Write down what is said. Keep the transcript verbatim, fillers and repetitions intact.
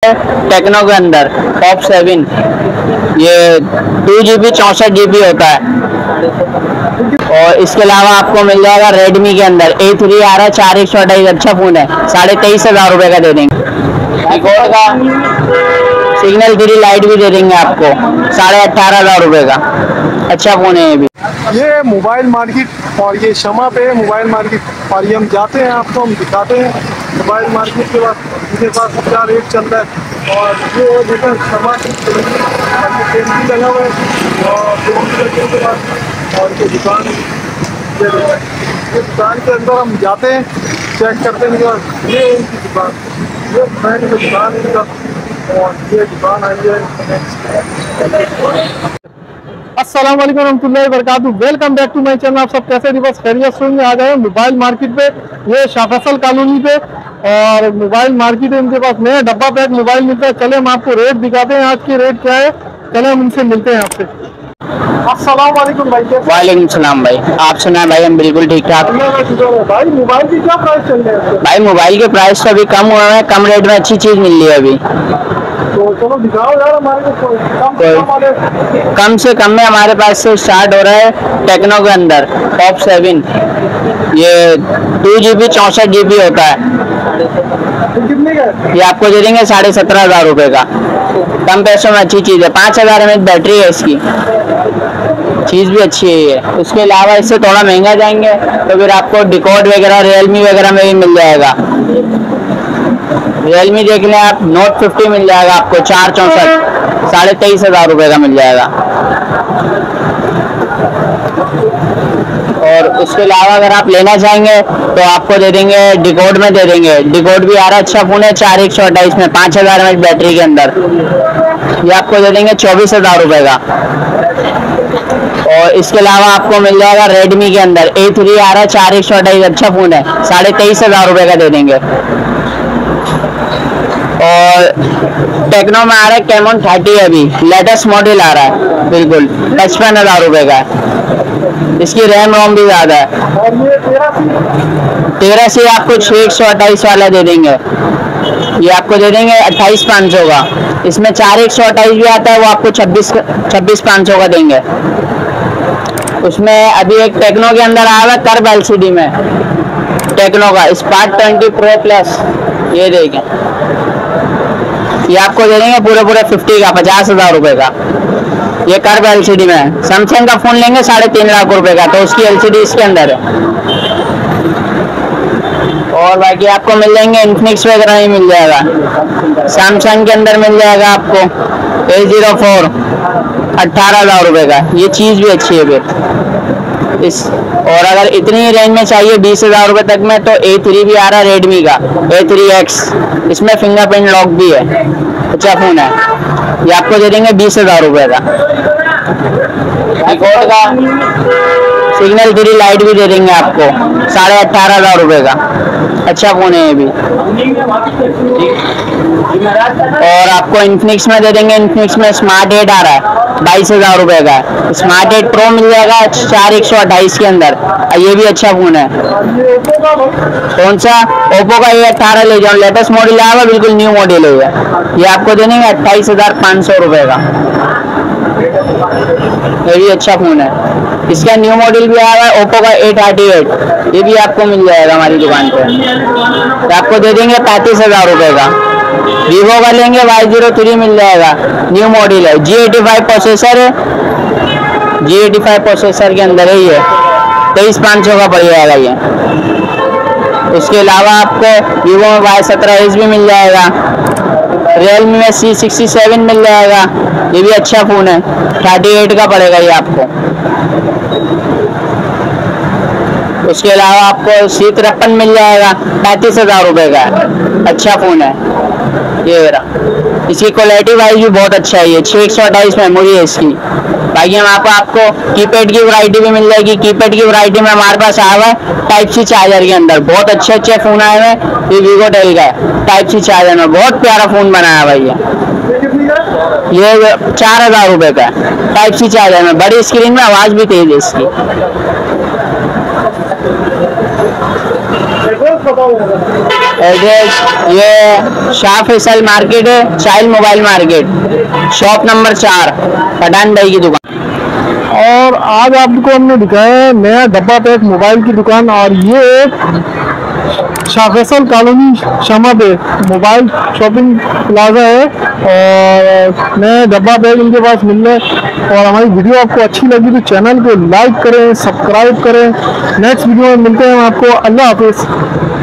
Techno के अंदर top seven, ये टू जी बी चौंसठ जी बी होता है। और इसके अलावा आपको मिल जाएगा रेडमी के अंदर ए थ्री आ रहा है, चार एक सौ अट्ठाईस, अच्छा फोन है, साढ़े तेईस हजार रुपये का दे देंगे। निकॉन का सिग्नल थ्री लाइट भी दे देंगे आपको, साढ़े अट्ठारह हजार रुपये का, अच्छा फोन है ये भी। ये मोबाइल मार्केट और ये शमा पे मोबाइल मार्केट और ये हम जाते हैं, आपको हम दिखाते हैं मोबाइल मार्केट के बाद इनके पास क्या रेट चल रहा है। और ये देखो शमा भी लगा हुआ है और के बाद और ये दुकान ये दुकान के अंदर हम जाते हैं, चेक करते हैं। ये इनकी दुकान, ये फ्रेंड की दुकान इनका और ये दुकान आई है। अस्सलाम वालेकुम रहमतुल्लाहि व बरकातहू। Welcome back to my channel. आप सब कैसे दिवस खैरियत से होंगे। आ जाए मोबाइल मार्केट पे, ये शाह फैसल कॉलोनी पे, और मोबाइल मार्केट है, इनके पास नया डब्बा पैक मोबाइल मिलता है। चले हम आपको रेट दिखाते हैं, आज की रेट क्या है, चले हम उनसे मिलते हैं आपसे। अस्सलाम वालेकुम भाई। वालेकुम सलाम भाई, आप सुना भाई हम बिल्कुल ठीक ठाक। भाई मोबाइल की क्या प्राइस चल रही है? भाई मोबाइल के प्राइस तो अभी कम हुआ है, कम रेट में अच्छी चीज मिल रही है अभी। तो चलो दिखाओ यार हमारे को कम से कम वाले। कम से कम में हमारे पास से स्टार्ट हो रहा है टेक्नो के अंदर टॉप सेवन, ये टू जी बी चौंसठ जी बी होता है। कितने का? ये आपको दे देंगे साढ़े सत्रह हजार रुपये का, कम पैसों में अच्छी चीज़ है। पाँच हजार एम एच बैटरी है इसकी, चीज़ भी अच्छी है ये। उसके अलावा इससे थोड़ा महंगा जाएंगे तो फिर आपको डिकोड वगैरह रियलमी वगैरह में भी मिल जाएगा। रियलमी देख लें आप, नोट फिफ्टी मिल जाएगा आपको, चार चौंसठ, साढ़े तेईस हजार रुपये का मिल जाएगा। और उसके अलावा अगर आप लेना चाहेंगे तो आपको दे देंगे डिकोड में दे देंगे। डिकोड भी आ रहा है, अच्छा फोन है, चार एक सौ अट्ठाईस में, पाँच हजार एम एच बैटरी के अंदर, ये आपको दे देंगे चौबीस हजार रुपये का। और इसके अलावा आपको मिल जाएगा रेडमी के अंदर ए थ्री आ रहा है, चार एक सौ अट्ठाईस, अच्छा फोन है, साढ़े तेईस हजार रुपये का दे देंगे। और टेक्नो में आ रहा है कैमोन थर्टी, अभी लेटेस्ट मॉडल आ रहा है, बिल्कुल पचपन हजार रुपये का है। इसकी रैम रोम भी ज्यादा है। तेरह से आपको छः एक सौ अट्ठाईस वाला दे देंगे, ये आपको दे देंगे अट्ठाईस पाँच सौ का। इसमें चार एक सौ अट्ठाईस भी आता है, वो आपको छब्बीस छब्बीस पाँच सौ का देंगे। उसमें अभी एक टेक्नो के अंदर आया हुआ है कर्व एल सी डी में, टेक्नो का स्पार्क ट्वेंटी प्रो प्लस, ये देखें, ये आपको दे देंगे पूरे पूरे फिफ्टी का, पचास हजार रुपये का। ये कर्व एल सी डी में सैमसंग का फोन लेंगे साढ़े तीन लाख रुपए का, तो उसकी एल सी डी इसके अंदर है। और बाकी आपको मिल जाएंगे इन्फिनिक्स वगैरह ही मिल जाएगा, सैमसंग के अंदर मिल जाएगा आपको ए जीरो फोर, अट्ठारह हजार रुपये का, ये चीज़ भी अच्छी है फिर इस। और अगर इतनी रेंज में चाहिए बीस हजार रुपये तक में, तो ए थ्री भी आ रहा है रेडमी का, ए थ्री एक्स, इसमें फिंगरप्रिंट लॉक भी है, अच्छा फोन है, ये आपको दे देंगे बीस हजार रुपये का। निकॉन का सिग्नल थ्री लाइट भी दे देंगे आपको, साढ़े अट्ठारह हजार रुपये का, अच्छा फोन है ये भी। और आपको इन्फिनिक्स में दे देंगे, इन्फिनिक्स में स्मार्ट एट आ रहा है, बाईस हजार रुपये का, स्मार्ट एट प्रो मिल जाएगा चार एक सौ अट्ठाईस के अंदर, ये भी अच्छा फोन है। कौन सा? ओप्पो का ये अट्ठारह ले जाओ, लेटेस्ट मॉडल आया हुआ, बिल्कुल न्यू मॉडल है, ये आपको दे देंगे अट्ठाईस हजार पाँच सौ रुपये का, ये भी अच्छा फोन है। इसका न्यू मॉडल भी आया है ओप्पो का ए थर्टी एट, ये भी आपको मिल जाएगा हमारी दुकान पे, तो आपको दे देंगे पैंतीस हजार रुपये का। वीवो का लेंगे वाई जीरो थ्री मिल जाएगा, न्यू मॉडल है, जी एटी फाइव प्रोसेसर है, जी एटी फाइव प्रोसेसर के अंदर ही है, तेईस पाँच सौ का पड़ जाएगा ये। उसके अलावा आपको वीवो में वाई सत्रह एच भी मिल जाएगा, रियलमी में सी सिक्सटी सेवन मिल जाएगा, ये भी अच्छा फ़ोन है, थर्टी एट का पड़ेगा ये आपको। उसके अलावा आपको सी तिरपन मिल जाएगा, पैंतीस हज़ार रुपये का है, अच्छा फ़ोन है ये मेरा। इसकी क्वालिटी वाइज भी बहुत अच्छा है, ये छः एक सौ अट्ठाईस मेमोरी है इसकी। बाकी हम आपको आपको कीपैड की वैरायटी भी मिल जाएगी। कीपैड की वैरायटी में हमारे पास आया हुआ है टाइप सी चार्जर के अंदर, बहुत अच्छे अच्छे फ़ोन आए हुए हैं। ये वीवो टेल का है, टाइप सी चार्जर में बहुत प्यारा फ़ोन बनाया भाई ये ये चार हज़ार रुपये का है, टाइप सी चार्जर में, बड़ी स्क्रीन में, आवाज़ भी तेज है इसकी। बताओ एड्रेस ये शाह फैसल मार्केट है, child mobile market, shop number चार, पठान भाई की दुकान। और आज आपको हमने दिखाया है नया डब्बा पैक मोबाइल की दुकान, और ये एक शाह फैसल कॉलोनी शमा पे मोबाइल शॉपिंग प्लाजा है, और नए डब्बा पैक इनके पास मिल रहे हैं। और हमारी वीडियो आपको अच्छी लगी तो चैनल को लाइक करें, सब्सक्राइब करें। नेक्स्ट वीडियो में मिलते हैं आपको। अल्लाह हाफिज़।